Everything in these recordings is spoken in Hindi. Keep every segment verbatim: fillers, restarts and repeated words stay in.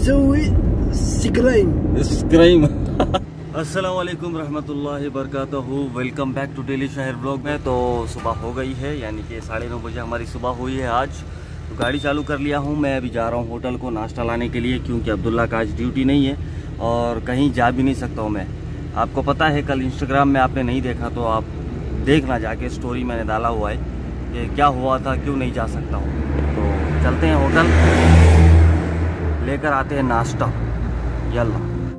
بسوي سكرايم स्क्राइम अस्सलाम वालेकुम रहमतुल्लाहि बरकातहू। Welcome back to daily Shahir blog में। तो सुबह हो गई है, यानी कि साढ़े नौ बजे हमारी सुबह हुई है आज। तो गाड़ी चालू कर लिया हूँ। मैं अभी जा रहा हूँ होटल को नाश्ता लाने के लिए, क्योंकि अब्दुल्ला का आज ड्यूटी नहीं है और कहीं जा भी नहीं सकता हूँ मैं। आपको पता है कल इंस्टाग्राम में आपने नहीं देखा तो आप देखना जाके, स्टोरी मैंने डाला हुआ है कि क्या हुआ था, क्यों नहीं जा सकता हूँ। तो चलते हैं होटल, लेकर आते हैं नाश्ता। यल्ला।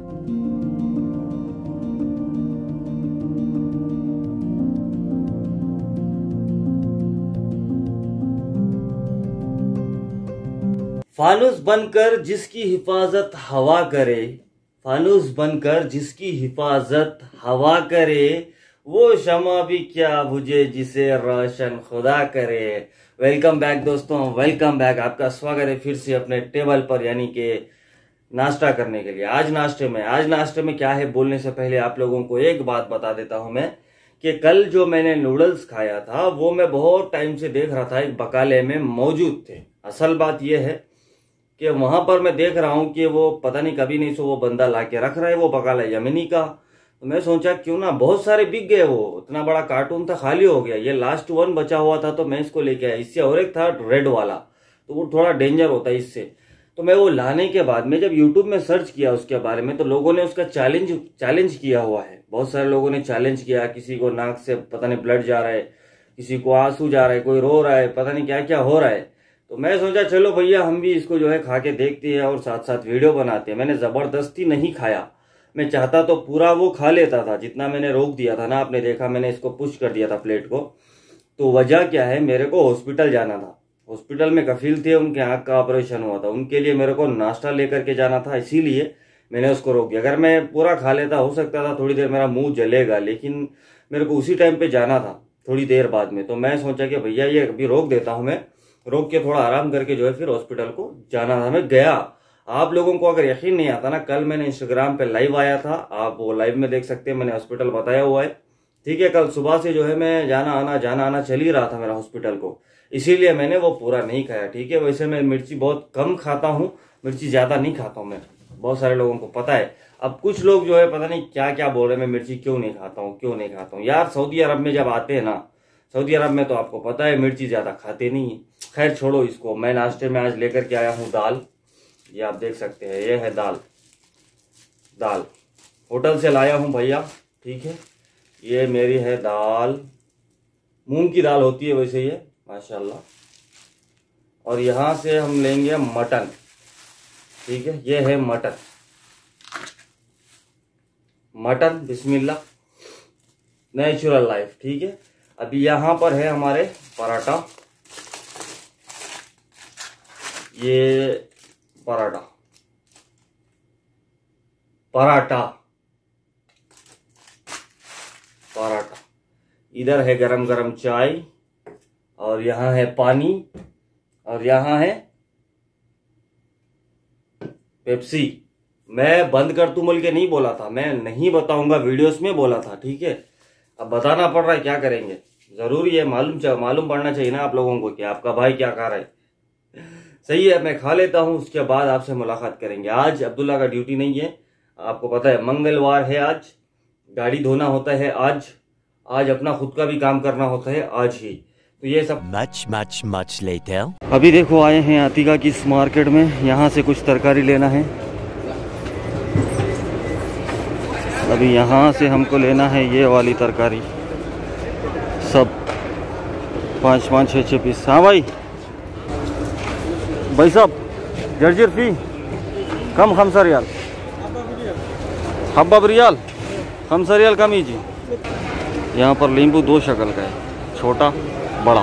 फानुस बनकर जिसकी हिफाजत हवा करे, फानुस बनकर जिसकी हिफाजत हवा करे, वो शमा भी क्या बुझे जिसे रोशन खुदा करे। वेलकम बैक दोस्तों, वेलकम बैक। आपका स्वागत है फिर से अपने टेबल पर, यानी कि नाश्ता करने के लिए। आज नाश्ते में आज नाश्ते में क्या है, बोलने से पहले आप लोगों को एक बात बता देता हूं मैं कि कल जो मैंने नूडल्स खाया था वो मैं बहुत टाइम से देख रहा था, एक बकाले में मौजूद थे। असल बात यह है कि वहां पर मैं देख रहा हूं कि वो पता नहीं कभी नहीं सो वो बंदा ला के रख रहा है, वो बकाला यमनी का। तो मैं सोचा क्यों ना, बहुत सारे बिक गए, वो इतना बड़ा कार्टून था खाली हो गया, ये लास्ट वन बचा हुआ था तो मैं इसको लेके आया। इससे और एक था रेड वाला, तो वो थोड़ा डेंजर होता है इससे। तो मैं वो लाने के बाद में जब यूट्यूब में सर्च किया उसके बारे में, तो लोगों ने उसका चैलेंज चैलेंज किया हुआ है। बहुत सारे लोगों ने चैलेंज किया, किसी को नाक से पता नहीं ब्लड जा रहा है, किसी को आंसू जा रहा है, कोई रो रहा है, पता नहीं क्या क्या हो रहा है। तो मैं सोचा चलो भैया हम भी इसको जो है खा के देखते हैं और साथ साथ वीडियो बनाते हैं। मैंने जबरदस्ती नहीं खाया, मैं चाहता तो पूरा वो खा लेता था जितना मैंने रोक दिया था ना। आपने देखा मैंने इसको पुश कर दिया था प्लेट को। तो वजह क्या है, मेरे को हॉस्पिटल जाना था। हॉस्पिटल में कफील थे, उनके आंख का ऑपरेशन हुआ था, उनके लिए मेरे को नाश्ता लेकर के जाना था, इसीलिए मैंने उसको रोक दिया। अगर मैं पूरा खा लेता, हो सकता था थोड़ी देर मेरा मुंह जलेगा, लेकिन मेरे को उसी टाइम पे जाना था थोड़ी देर बाद में। तो मैं सोचा कि भैया ये अभी रोक देता हूं, मैं रोक के थोड़ा आराम करके जो है फिर हॉस्पिटल को जाना था। मैं गया। आप लोगों को अगर यकीन नहीं आता ना, कल मैंने इंस्टाग्राम पे लाइव आया था, आप वो लाइव में देख सकते हैं, मैंने हॉस्पिटल बताया हुआ है। ठीक है, कल सुबह से जो है मैं जाना आना जाना आना चल ही रहा था मेरा हॉस्पिटल को, इसीलिए मैंने वो पूरा नहीं खाया। ठीक है, वैसे मैं मिर्ची बहुत कम खाता हूँ, मिर्ची ज्यादा नहीं खाता हूँ मैं, बहुत सारे लोगों को पता है। अब कुछ लोग जो है पता नहीं क्या क्या बोल रहे हैं, मैं मिर्ची क्यों नहीं खाता हूँ, क्यों नहीं खाता हूँ। यार सऊदी अरब में जब आते हैं ना, सऊदी अरब में तो आपको पता है मिर्ची ज्यादा खाते नहीं है। खैर छोड़ो इसको। मैं नाश्ते में आज लेकर के आया हूँ दाल, ये आप देख सकते हैं, ये है दाल। दाल होटल से लाया हूँ भैया। ठीक है, ये मेरी है दाल, मूंग की दाल होती है वैसे ये, माशाल्लाह। और यहां से हम लेंगे मटन। ठीक है, ये है मटन। मटन बिस्मिल्लाह, नेचुरल लाइफ। ठीक है, अभी यहां पर है हमारे पराठा, ये पराठा पराठा पराठा इधर है गरम गरम चाय, और यहां है पानी, और यहां है पेप्सी। मैं बंद कर तू बोल के नहीं बोला था, मैं नहीं बताऊंगा, वीडियोस में बोला था। ठीक है, अब बताना पड़ रहा है, क्या करेंगे, जरूरी है, मालूम मालूम पड़ना चाहिए ना आप लोगों को कि आपका भाई क्या खा रहा है। सही है, मैं खा लेता हूं, उसके बाद आपसे मुलाकात करेंगे। आज अब्दुल्ला का ड्यूटी नहीं है, आपको पता है मंगलवार है, आज गाड़ी धोना होता है, आज आज अपना खुद का भी काम करना होता है आज ही। तो ये सब much much much later। अभी देखो आए हैं आतिका की इस मार्केट में, यहाँ से कुछ तरकारी लेना है। अभी यहाँ से हमको लेना है ये वाली तरकारी, सब पाँच पाँच छः छः पीस। हाँ भाई भाई साहब, जर्जर फी कम खमसा रियाल, हब्बा रियाल खमसा रियाल कम ही जी। यहाँ पर नींबू दो शक्ल का है, छोटा बड़ा।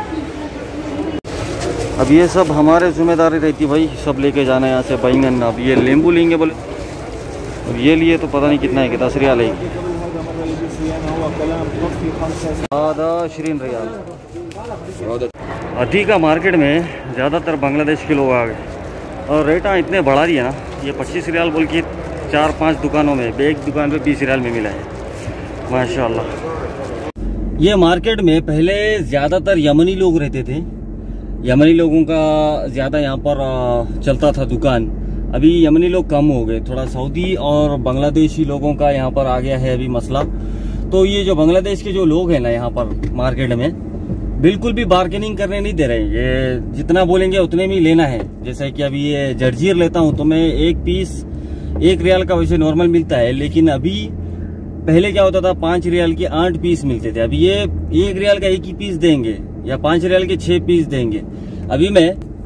अब ये सब हमारे जिम्मेदारी रहती भाई, सब लेके जाना है यहाँ से बैंगन। अब ये नींबू लेंगे बोले, अब ये लिए तो पता नहीं कितना है कि दस रियाल है, आधा शरीन रियाल। अतीका मार्केट में ज़्यादातर बांग्लादेश के लोग आ गए और रेटा इतने बढ़ा दिया ना, ये पच्चीस रियाल बोल के चार पांच दुकानों में, एक दुकान पे बीस रियाल में मिला है माशाल्लाह। ये मार्केट में पहले ज़्यादातर यमनी लोग रहते थे, यमनी लोगों का ज़्यादा यहाँ पर चलता था दुकान। अभी यमनी लोग कम हो गए, थोड़ा सऊदी और बांग्लादेशी लोगों का यहाँ पर आ गया है अभी मसला। तो ये जो बांग्लादेश के जो लोग हैं ना यहाँ पर मार्केट में, बिल्कुल भी बार्गेनिंग करने नहीं दे रहे। ये जितना बोलेंगे उतने में लेना है। जैसे कि अभी ये जर्जीर लेता हूँ तो मैं एक पीस एक रियाल का वैसे नॉर्मल मिलता है, लेकिन अभी पहले क्या होता था, पांच रियाल के आठ पीस मिलते थे। अभी ये एक रियाल का एक ही पीस देंगे या पांच रियाल के छह पीस देंगे। अभी मैं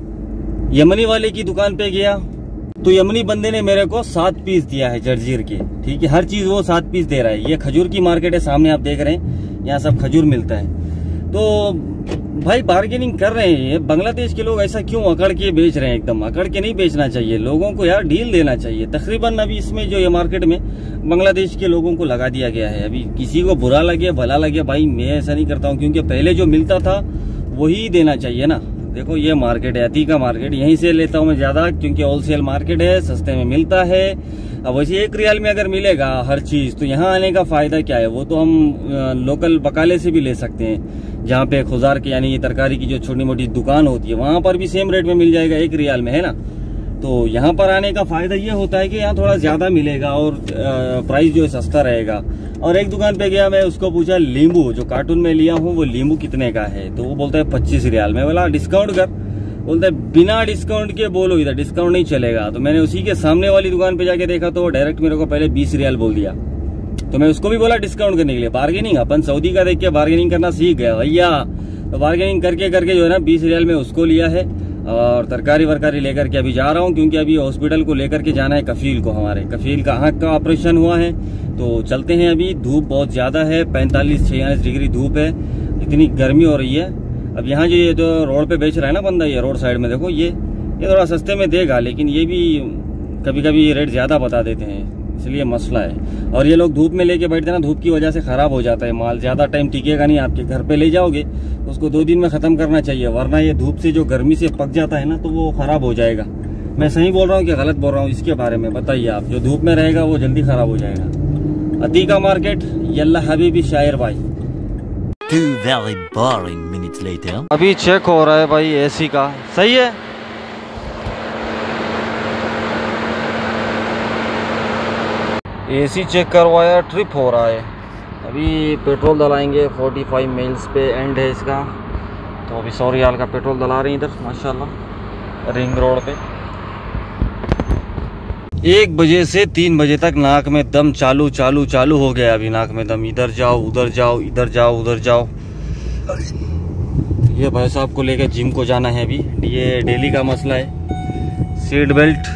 यमनी वाले की दुकान पे गया तो यमनी बंदे ने मेरे को सात पीस दिया है जर्जीर के, ठीक है, हर चीज वो सात पीस दे रहा है। ये खजूर की मार्केट है, सामने आप देख रहे हैं, यहाँ सब खजूर मिलता है। तो भाई बार्गेनिंग कर रहे हैं। बांग्लादेश के लोग ऐसा क्यों अकड़ के बेच रहे हैं? एकदम अकड़ के नहीं बेचना चाहिए, लोगों को यार डील देना चाहिए। तकरीबन अभी इसमें जो ये मार्केट में बांग्लादेश के लोगों को लगा दिया गया है। अभी किसी को बुरा लगे भला लगे, भाई मैं ऐसा नहीं करता हूँ, क्योंकि पहले जो मिलता था वही देना चाहिए ना। देखो ये मार्केट है, अतीका मार्केट, यहीं से लेता हूँ मैं ज्यादा, क्योंकि होलसेल मार्केट है, सस्ते में मिलता है। अब वैसे एक रियाल में अगर मिलेगा हर चीज तो यहाँ आने का फायदा क्या है? वो तो हम लोकल बकाले से भी ले सकते हैं, जहाँ पे खुजार की यानी तरकारी की जो छोटी मोटी दुकान होती है वहां पर भी सेम रेट में मिल जाएगा एक रियाल में, है ना। तो यहाँ पर आने का फायदा ये होता है कि यहाँ थोड़ा ज्यादा मिलेगा और प्राइस जो है सस्ता रहेगा। और एक दुकान पे गया मैं, उसको पूछा नींबू जो कार्टून में लिया हूँ वो नींबू कितने का है, तो वो बोलता है पच्चीस रियाल। मैं बोला डिस्काउंट कर, बोलता है बिना डिस्काउंट के बोलो, इधर डिस्काउंट नहीं चलेगा। तो मैंने उसी के सामने वाली दुकान पे जाके देखा तो वो डायरेक्ट मेरे को पहले बीस रियाल बोल दिया। तो मैं उसको भी बोला डिस्काउंट करने के लिए। बार्गेनिंग अपन सऊदी का देख के बार्गेनिंग करना सीख गया भैया। तो बार्गेनिंग करके करके जो है ना बीस रियाल में उसको लिया है और तरकारी वरकारी लेकर के अभी जा रहा हूँ, क्योंकि अभी हॉस्पिटल को लेकर के जाना है कफील को। हमारे कफील का आंख का ऑपरेशन हुआ है, तो चलते हैं। अभी धूप बहुत ज्यादा है, पैंतालीस छियालीस डिग्री धूप है, इतनी गर्मी हो रही है। अब यहाँ जो ये जो रोड पे बेच रहा है ना बंदा, ये रोड साइड में देखो, ये ये थोड़ा सस्ते में देगा, लेकिन ये भी कभी कभी रेट ज्यादा बता देते हैं, इसलिए मसला है। और ये लोग धूप में लेके बैठते हैं ना, धूप की वजह से खराब हो जाता है माल, ज्यादा टाइम टिकेगा नहीं। आपके घर पे ले जाओगे तो उसको दो दिन में खत्म करना चाहिए, वरना ये धूप से जो गर्मी से पक जाता है ना तो वो खराब हो जाएगा। मैं सही बोल रहा हूँ कि गलत बोल रहा हूँ इसके बारे में बताइए आप। जो धूप में रहेगा वो जल्दी खराब हो जाएगा। अतीका मार्केट, यल्ला हबीबी शायर भाई। Two very boring minutes later. अभी चेक हो रहा है भाई एसी का, सही है। एसी चेक करवाया, ट्रिप हो रहा है। अभी पेट्रोल डलाएंगे, पैंतालीस मील्स पे एंड है इसका। तो अभी सौ रियाल का पेट्रोल डला रहे हैं इधर माशाल्लाह रिंग रोड पे। एक बजे से तीन बजे तक नाक में दम चालू चालू चालू हो गया। अभी नाक में दम, इधर जाओ उधर जाओ, इधर जाओ उधर जाओ। ये भाई साहब को लेकर जिम को जाना है अभी, ये डेली का मसला है। सीट बेल्ट,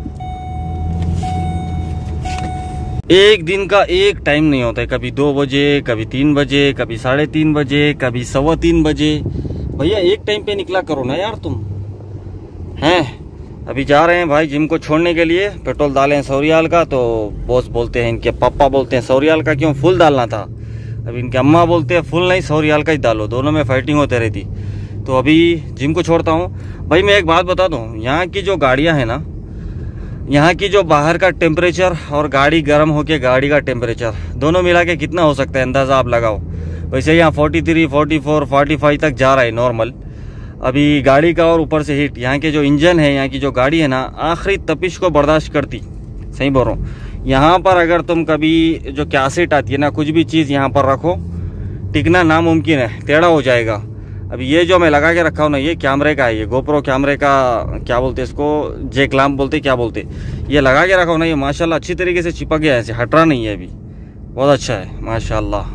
एक दिन का एक टाइम नहीं होता है, कभी दो बजे कभी तीन बजे कभी साढ़े तीन बजे कभी सवा तीन बजे। भैया एक टाइम पे निकला करो ना यार तुम, हैं। अभी जा रहे हैं भाई जिम को छोड़ने के लिए, पेट्रोल डाले हैं सौ रियाल का। तो बॉस बोलते हैं, इनके पापा बोलते हैं सौ रियाल का क्यों, फुल डालना था। अभी इनके अम्मा बोलते हैं फुल नहीं सौ रियाल का ही डालो, दोनों में फाइटिंग होते रहती। तो अभी जिम को छोड़ता हूँ। भाई मैं एक बात बता दूँ, यहाँ की जो गाड़ियाँ हैं ना, यहाँ की जो बाहर का टेम्परेचर और गाड़ी गर्म होके गाड़ी का टेम्परेचर दोनों मिला के कितना हो सकता है अंदाजा आप लगाओ। वैसे यहाँ forty three forty four forty five तक जा रहा है नॉर्मल अभी गाड़ी का, और ऊपर से हीट। यहाँ के जो इंजन है, यहाँ की जो गाड़ी है ना, आखिरी तपिश को बर्दाश्त करती, सही बोल रहा हूँ। यहाँ पर अगर तुम कभी जो कैसेट आती है ना, कुछ भी चीज़ यहाँ पर रखो, टिकना नामुमकिन है, टेढ़ा हो जाएगा। अभी ये जो मैं लगा के रखा हूँ ना, ये कैमरे का है, ये गोप्रो कैमरे का, क्या बोलते हैं इसको, जेक लैम्प बोलते क्या बोलते, ये लगा के रखा हूँ ना, ये माशाल्लाह अच्छी तरीके से चिपक गया है, ऐसे हट रहा नहीं है अभी, बहुत अच्छा है माशाल्लाह।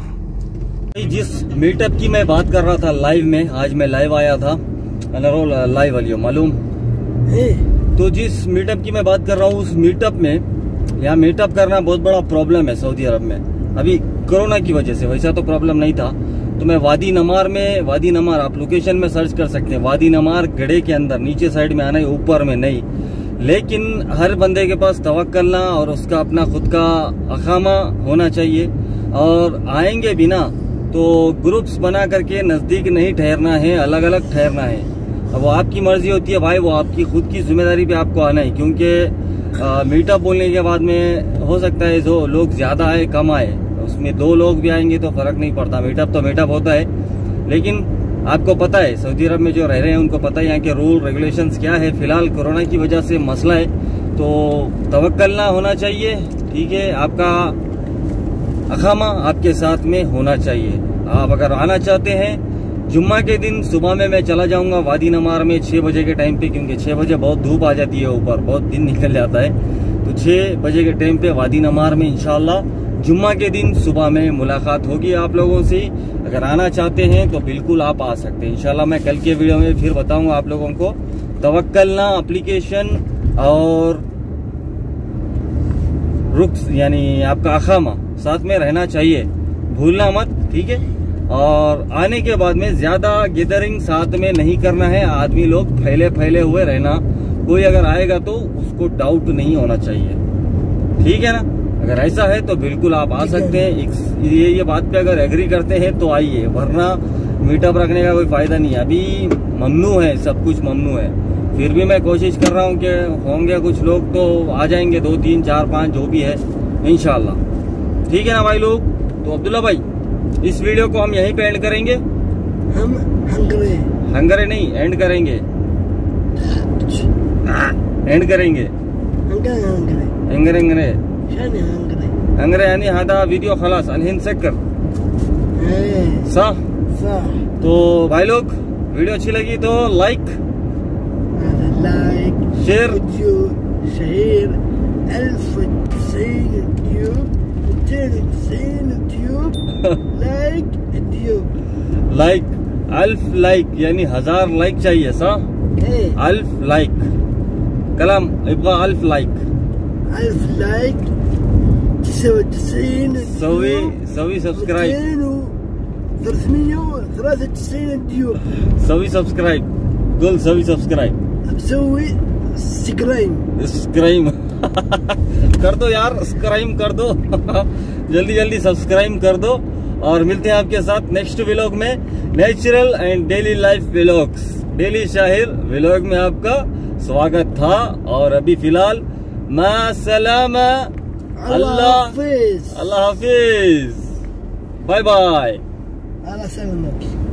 जिस मीटअप की मैं बात कर रहा था लाइव में, आज मैं लाइव आया था लाइव वालियो मालूम है। तो जिस मीटअप की मैं बात कर रहा हूँ, उस मीटअप में, यहाँ मीटअप करना बहुत बड़ा प्रॉब्लम है सऊदी अरब में अभी कोरोना की वजह से। वैसा तो प्रॉब्लम नहीं था। तो मैं वादी नमार में, वादी नमार आप लोकेशन में सर्च कर सकते हैं, वादी नमार गड़े के अंदर नीचे साइड में आना है, ऊपर में नहीं। लेकिन हर बंदे के पास तवक्कल ना और उसका अपना खुद का अखामा होना चाहिए। और आएंगे भी ना तो ग्रुप्स बना करके नजदीक नहीं ठहरना है, अलग अलग ठहरना है। अब वो आपकी मर्जी होती है भाई, वो आपकी खुद की जिम्मेदारी पे आपको आना है। क्योंकि मीटअप बोलने के बाद में हो सकता है जो लोग ज्यादा आए कम आए, उसमें दो लोग भी आएंगे तो फर्क नहीं पड़ता। मीटअप तो मीटअप होता है, लेकिन आपको पता है सऊदी अरब में जो रह रहे हैं उनको पता है यहाँ के रूल रेगुलेशंस क्या है। फिलहाल कोरोना की वजह से मसला है तो तवक्कल ना होना चाहिए, ठीक है। आपका अखामा आपके साथ में होना चाहिए। आप अगर आना चाहते हैं, जुम्मा के दिन सुबह में मैं चला जाऊंगा वादी नमार में छः बजे के टाइम पे, क्योंकि छः बजे बहुत धूप आ जाती है ऊपर, बहुत दिन निकल जाता है। तो छः बजे के टाइम पे वादी नमार में इंशाल्लाह जुम्मा के दिन सुबह में मुलाकात होगी आप लोगों से। अगर आना चाहते हैं तो बिल्कुल आप आ सकते हैं इंशाल्लाह। मैं कल के वीडियो में फिर बताऊंगा आप लोगों को तवक्कल ना एप्लीकेशन और रुक्स यानी आपका अखामा साथ में रहना चाहिए, भूलना मत, ठीक है। और आने के बाद में ज्यादा गैदरिंग साथ में नहीं करना है, आदमी लोग फैले फैले हुए रहना। कोई अगर आएगा तो उसको डाउट नहीं होना चाहिए, ठीक है ना। अगर ऐसा है तो बिल्कुल आप आ सकते हैं। ये ये बात पे अगर एग्री करते हैं तो आइए, वरना मीटअप रखने का कोई फायदा नहीं है। अभी ममनू है, सब कुछ ममनू है। फिर भी मैं कोशिश कर रहा हूँ कि होंगे कुछ लोग तो आ जाएंगे, दो तीन चार पांच जो भी है इंशाल्लाह, ठीक है ना भाई लोग। तो अब्दुल्ला भाई, इस वीडियो को हम यहीं पे एंड करेंगे। हम हंगरे हंगरे नहीं, एंड करेंगे, एंड करेंगे हंगरे हंगरे हंगरे हंगरे शानी हंगरे हंगरे यानी हादा वीडियो खलास अनहिन सकर साह। صح तो भाई लोग, वीडियो अच्छी लगी तो लाइक لايك شير فيديو شهير ألف وتسعين يوتيوب مئتين وتسعين يوتيوب لايك يوتيوب लाइक अल्फ लाइक यानी हजार लाइक चाहिए सा। ايه अल्फ लाइक कलम يبغى अल्फ लाइक ألف لايك تسعة وتسعين سوي سوي سبسكرايب مئتين وثلاثمية وثلاثة وتسعين يوتيوب سوي سبسكرايب قول سوي سبسكرايب بسوي سكرايم स्क्राइम कर दो यार, स्क्राइम कर दो जल्दी जल्दी सब्सक्राइब कर दो। और मिलते हैं आपके साथ नेक्स्ट व्लॉग में, natural and daily life vlogs. Daily Shahir vlog में आपका स्वागत था। और अभी फिलहाल मा सलामा, अल्लाह हाफिज अल्लाह हाफिज, बाय बाय। على سلامك